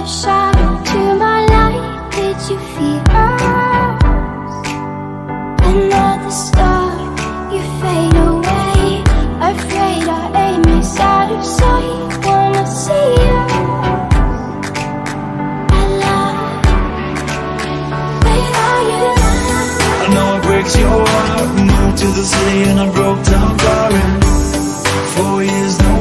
shadow to my light. Did you feel us? Another star, you fade away. Afraid our aim is out of sight. Wanna see us alive. Where are you now? I know it breaks your heart. We moved to the city in a broke down car, and 4 years no